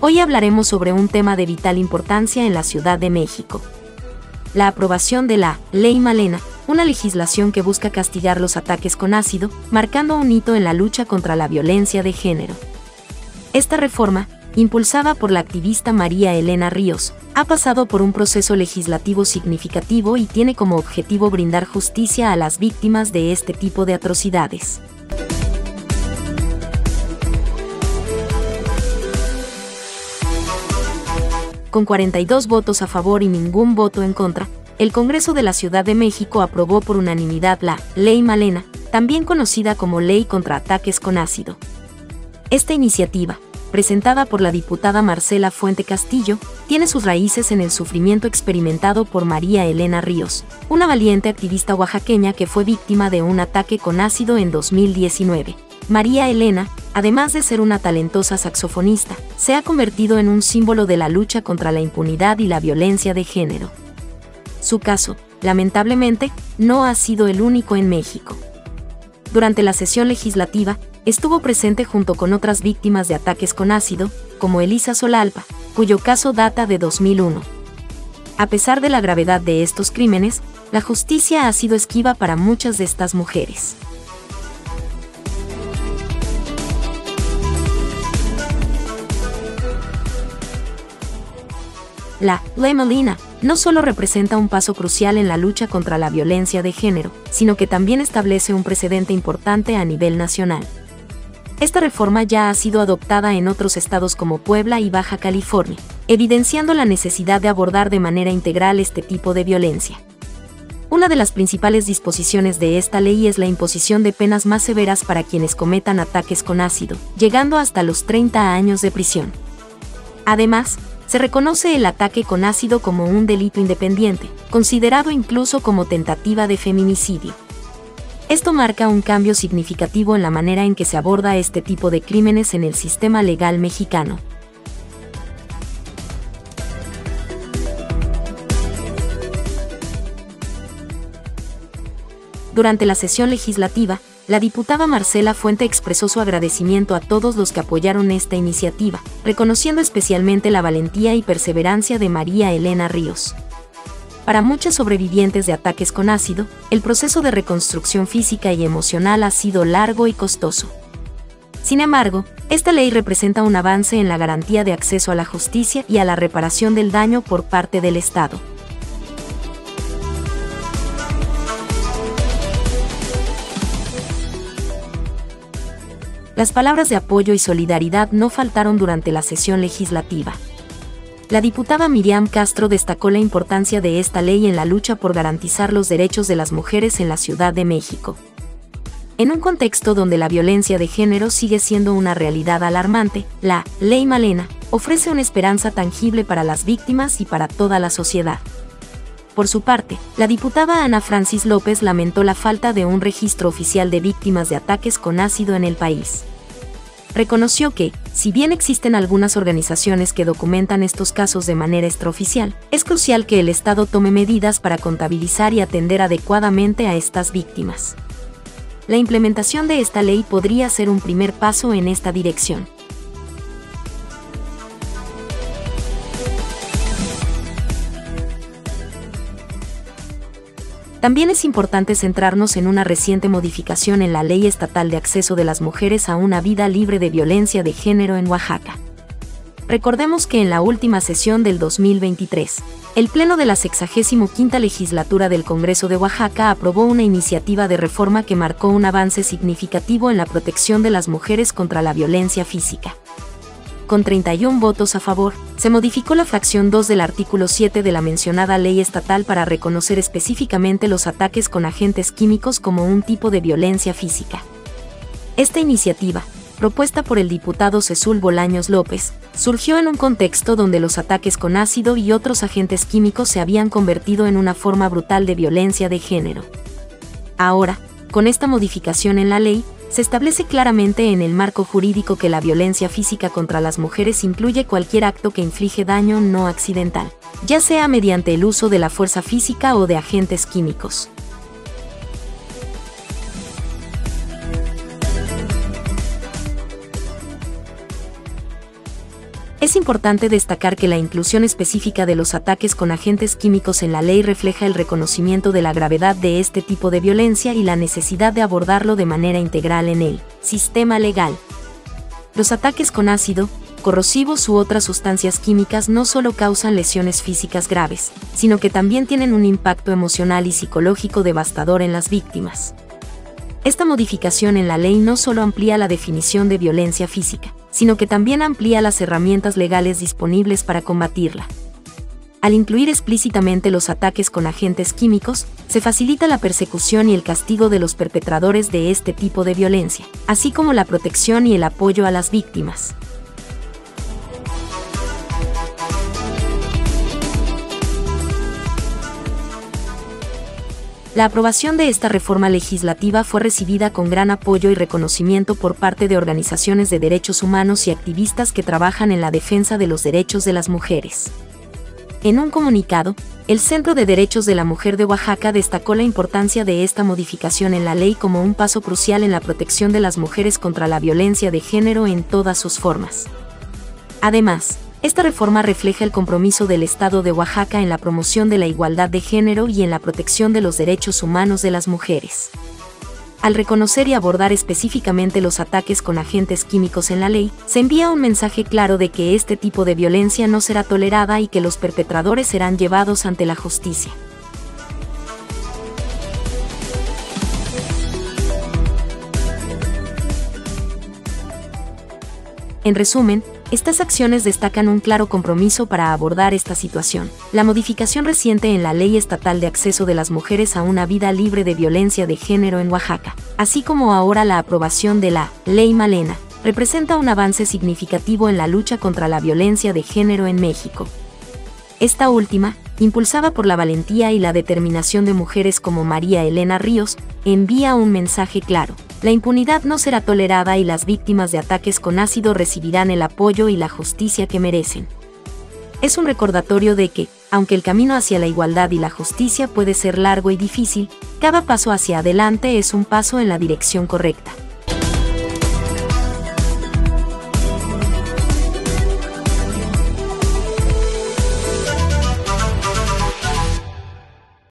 Hoy hablaremos sobre un tema de vital importancia en la Ciudad de México. La aprobación de la Ley Malena, una legislación que busca castigar los ataques con ácido, marcando un hito en la lucha contra la violencia de género. Esta reforma, impulsada por la activista María Elena Ríos, ha pasado por un proceso legislativo significativo y tiene como objetivo brindar justicia a las víctimas de este tipo de atrocidades. Con 42 votos a favor y ningún voto en contra, el Congreso de la Ciudad de México aprobó por unanimidad la Ley Malena, también conocida como Ley contra Ataques con Ácido. Esta iniciativa, presentada por la diputada Marcela Fuente Castillo, tiene sus raíces en el sufrimiento experimentado por María Elena Ríos, una valiente activista oaxaqueña que fue víctima de un ataque con ácido en 2019. María Elena, además de ser una talentosa saxofonista, se ha convertido en un símbolo de la lucha contra la impunidad y la violencia de género. Su caso, lamentablemente, no ha sido el único en México. Durante la sesión legislativa, estuvo presente junto con otras víctimas de ataques con ácido, como Elisa Solalpa, cuyo caso data de 2001. A pesar de la gravedad de estos crímenes, la justicia ha sido esquiva para muchas de estas mujeres. La Ley Malena no solo representa un paso crucial en la lucha contra la violencia de género, sino que también establece un precedente importante a nivel nacional. Esta reforma ya ha sido adoptada en otros estados como Puebla y Baja California, evidenciando la necesidad de abordar de manera integral este tipo de violencia. Una de las principales disposiciones de esta ley es la imposición de penas más severas para quienes cometan ataques con ácido, llegando hasta los 30 años de prisión. Además, se reconoce el ataque con ácido como un delito independiente, considerado incluso como tentativa de feminicidio. Esto marca un cambio significativo en la manera en que se aborda este tipo de crímenes en el sistema legal mexicano. Durante la sesión legislativa, la diputada Marcela Fuente expresó su agradecimiento a todos los que apoyaron esta iniciativa, reconociendo especialmente la valentía y perseverancia de María Elena Ríos. Para muchas sobrevivientes de ataques con ácido, el proceso de reconstrucción física y emocional ha sido largo y costoso. Sin embargo, esta ley representa un avance en la garantía de acceso a la justicia y a la reparación del daño por parte del Estado. Las palabras de apoyo y solidaridad no faltaron durante la sesión legislativa. La diputada Miriam Castro destacó la importancia de esta ley en la lucha por garantizar los derechos de las mujeres en la Ciudad de México. En un contexto donde la violencia de género sigue siendo una realidad alarmante, la Ley Malena ofrece una esperanza tangible para las víctimas y para toda la sociedad. Por su parte, la diputada Ana Francis López lamentó la falta de un registro oficial de víctimas de ataques con ácido en el país. Reconoció que, si bien existen algunas organizaciones que documentan estos casos de manera extraoficial, es crucial que el Estado tome medidas para contabilizar y atender adecuadamente a estas víctimas. La implementación de esta ley podría ser un primer paso en esta dirección. También es importante centrarnos en una reciente modificación en la Ley Estatal de Acceso de las Mujeres a una Vida Libre de Violencia de Género en Oaxaca. Recordemos que en la última sesión del 2023, el Pleno de la 65ª Legislatura del Congreso de Oaxaca aprobó una iniciativa de reforma que marcó un avance significativo en la protección de las mujeres contra la violencia física. Con 31 votos a favor, se modificó la fracción 2 del artículo 7 de la mencionada ley estatal para reconocer específicamente los ataques con agentes químicos como un tipo de violencia física. Esta iniciativa, propuesta por el diputado Cecul Bolaños López, surgió en un contexto donde los ataques con ácido y otros agentes químicos se habían convertido en una forma brutal de violencia de género. Ahora, con esta modificación en la ley, se establece claramente en el marco jurídico que la violencia física contra las mujeres incluye cualquier acto que inflige daño no accidental, ya sea mediante el uso de la fuerza física o de agentes químicos. Es importante destacar que la inclusión específica de los ataques con agentes químicos en la ley refleja el reconocimiento de la gravedad de este tipo de violencia y la necesidad de abordarlo de manera integral en el sistema legal. Los ataques con ácido, corrosivos u otras sustancias químicas no solo causan lesiones físicas graves, sino que también tienen un impacto emocional y psicológico devastador en las víctimas. Esta modificación en la ley no solo amplía la definición de violencia física, sino que también amplía las herramientas legales disponibles para combatirla. Al incluir explícitamente los ataques con agentes químicos, se facilita la persecución y el castigo de los perpetradores de este tipo de violencia, así como la protección y el apoyo a las víctimas. La aprobación de esta reforma legislativa fue recibida con gran apoyo y reconocimiento por parte de organizaciones de derechos humanos y activistas que trabajan en la defensa de los derechos de las mujeres. En un comunicado, el Centro de Derechos de la Mujer de Oaxaca destacó la importancia de esta modificación en la ley como un paso crucial en la protección de las mujeres contra la violencia de género en todas sus formas. Además, esta reforma refleja el compromiso del Estado de Oaxaca en la promoción de la igualdad de género y en la protección de los derechos humanos de las mujeres. Al reconocer y abordar específicamente los ataques con agentes químicos en la ley, se envía un mensaje claro de que este tipo de violencia no será tolerada y que los perpetradores serán llevados ante la justicia. En resumen, estas acciones destacan un claro compromiso para abordar esta situación. La modificación reciente en la Ley Estatal de Acceso de las Mujeres a una Vida Libre de Violencia de Género en Oaxaca, así como ahora la aprobación de la Ley Malena, representa un avance significativo en la lucha contra la violencia de género en México. Esta última, impulsada por la valentía y la determinación de mujeres como María Elena Ríos, envía un mensaje claro. La impunidad no será tolerada y las víctimas de ataques con ácido recibirán el apoyo y la justicia que merecen. Es un recordatorio de que, aunque el camino hacia la igualdad y la justicia puede ser largo y difícil, cada paso hacia adelante es un paso en la dirección correcta.